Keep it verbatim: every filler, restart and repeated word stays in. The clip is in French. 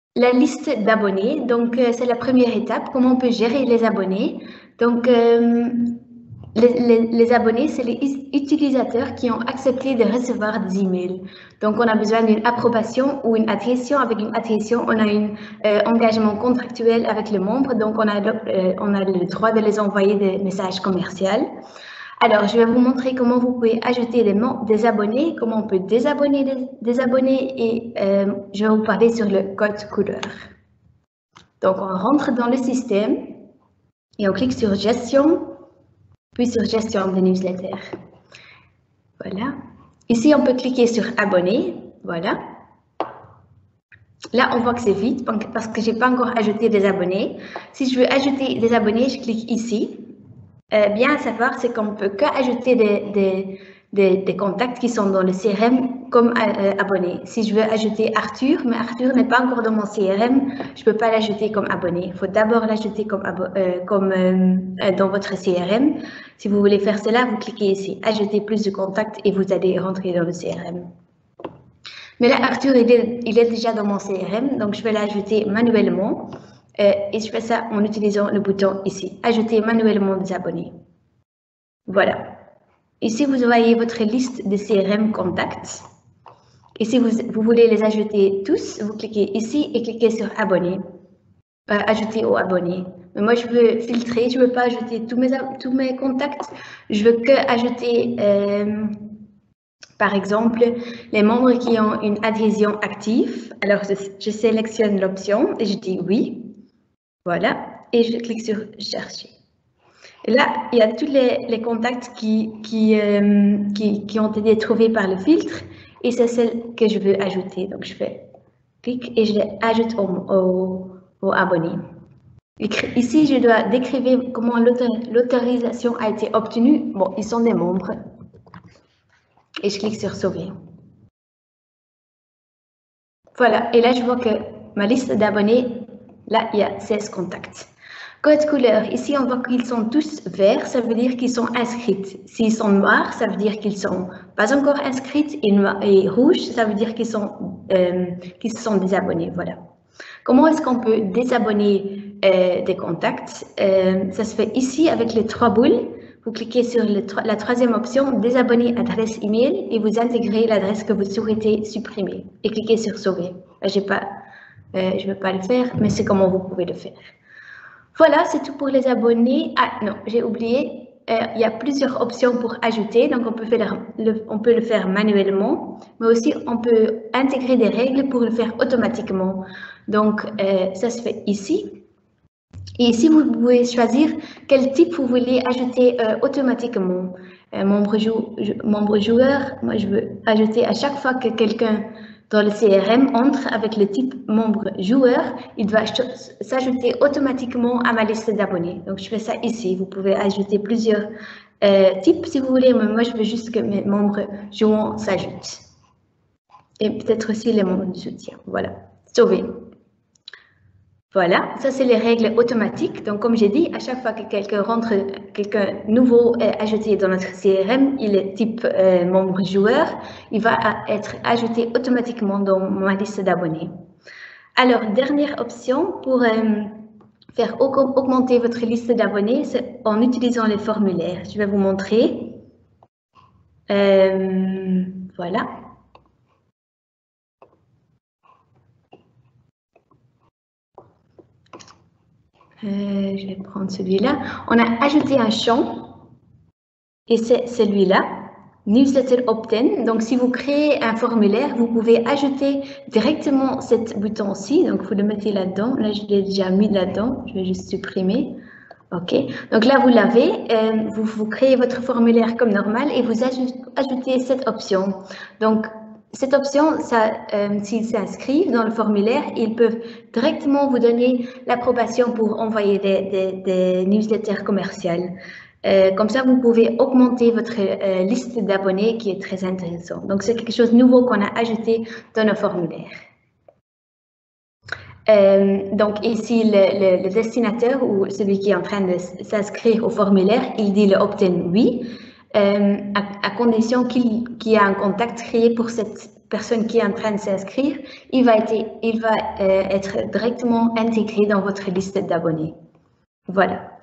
La liste d'abonnés, donc euh, c'est la première étape, comment on peut gérer les abonnés. Donc euh, les, les, les abonnés, c'est les utilisateurs qui ont accepté de recevoir des emails. Donc on a besoin d'une approbation ou une adhésion. Avec une adhésion, on a un euh, engagement contractuel avec le membre, donc on a, euh, on a le droit de les envoyer des messages commerciaux. Alors, je vais vous montrer comment vous pouvez ajouter des, des abonnés, comment on peut désabonner des, des abonnés et euh, je vais vous parler sur le code couleur. Donc, on rentre dans le système et on clique sur gestion, puis sur gestion de newsletter. Voilà. Ici, on peut cliquer sur abonner. Voilà. Là, on voit que c'est vite parce que je n'ai pas encore ajouté des abonnés. Si je veux ajouter des abonnés, je clique ici. Euh, bien à savoir, c'est qu'on ne peut qu'ajouter des, des, des, des contacts qui sont dans le C R M comme euh, abonné. Si je veux ajouter Arthur, mais Arthur n'est pas encore dans mon C R M, je ne peux pas l'ajouter comme abonné. Il faut d'abord l'ajouter comme, euh, comme euh, dans votre C R M. Si vous voulez faire cela, vous cliquez ici, ajouter plus de contacts et vous allez rentrer dans le C R M. Mais là, Arthur, il est, il est déjà dans mon C R M, donc je vais l'ajouter manuellement. Euh, et je fais ça en utilisant le bouton ici, ajouter manuellement des abonnés. Voilà. Ici, vous voyez votre liste de C R M contacts. Et si vous, vous voulez les ajouter tous, vous cliquez ici et cliquez sur abonner, euh, ajouter aux abonnés. Mais moi, je veux filtrer, je ne veux pas ajouter tous mes, tous mes contacts, je veux que ajouter, euh, par exemple, les membres qui ont une adhésion active. Alors, je, je sélectionne l'option et je dis oui. Voilà, et je clique sur chercher. Et là, il y a tous les, les contacts qui, qui, euh, qui, qui ont été trouvés par le filtre et c'est celle que je veux ajouter. Donc, je fais clic et je les ajoute au, au, au abonné. Ici, je dois décrire comment l'autorisation a été obtenue. Bon, ils sont des membres. Et je clique sur sauver. Voilà, et là, je vois que ma liste d'abonnés, là, il y a seize contacts. Code couleur, ici on voit qu'ils sont tous verts, ça veut dire qu'ils sont inscrits. S'ils sont noirs, ça veut dire qu'ils ne sont pas encore inscrits, et, noir, et rouge, ça veut dire qu'ils sont, euh, qu'ils sont désabonnés. Voilà. Comment est-ce qu'on peut désabonner euh, des contacts? euh, Ça se fait ici avec les trois boules. Vous cliquez sur le, la troisième option, désabonner adresse email, et vous intégrez l'adresse que vous souhaitez supprimer. Et cliquez sur sauver. J'ai pas, euh, je ne vais pas le faire, mais c'est comment vous pouvez le faire. Voilà, c'est tout pour les abonnés. Ah non, j'ai oublié, euh, il y a plusieurs options pour ajouter, donc on peut, faire le, on peut le faire manuellement, mais aussi on peut intégrer des règles pour le faire automatiquement. Donc, euh, ça se fait ici. Et ici, vous pouvez choisir quel type vous voulez ajouter euh, automatiquement. Euh, membre, jou membre joueur, moi je veux ajouter à chaque fois que quelqu'un dans le C R M entre avec le type membre joueur, il va s'ajouter automatiquement à ma liste d'abonnés. Donc, je fais ça ici. Vous pouvez ajouter plusieurs euh, types si vous voulez, mais moi, je veux juste que mes membres jouants s'ajoutent. Et peut-être aussi les membres de soutien. Voilà. Sauver. Voilà, ça c'est les règles automatiques. Donc, comme j'ai dit, à chaque fois que quelqu'un rentre, quelqu'un nouveau est ajouté dans notre C R M, il est type euh, membre joueur, il va être ajouté automatiquement dans ma liste d'abonnés. Alors, dernière option pour euh, faire augmenter votre liste d'abonnés, c'est en utilisant les formulaires. Je vais vous montrer. Euh, voilà. Euh, je vais prendre celui-là. On a ajouté un champ et c'est celui-là, Newsletter Opt-in. Donc, si vous créez un formulaire, vous pouvez ajouter directement ce bouton-ci. Donc, vous le mettez là-dedans. Là, je l'ai déjà mis là-dedans. Je vais juste supprimer. OK. Donc là, vous l'avez. Euh, vous, vous créez votre formulaire comme normal et vous ajoutez cette option. Donc, cette option, ça, euh, s'ils s'inscrivent dans le formulaire, ils peuvent directement vous donner l'approbation pour envoyer des, des, des newsletters commerciales. Euh, comme ça, vous pouvez augmenter votre euh, liste d'abonnés qui est très intéressant. Donc, c'est quelque chose de nouveau qu'on a ajouté dans nos formulaires. Euh, donc, ici, le, le, le destinataire ou celui qui est en train de s'inscrire au formulaire, il dit le opt-in oui. Euh, à, à condition qu'il qu'il y ait un contact créé pour cette personne qui est en train de s'inscrire, il va être, il va, euh, être directement intégré dans votre liste d'abonnés. Voilà.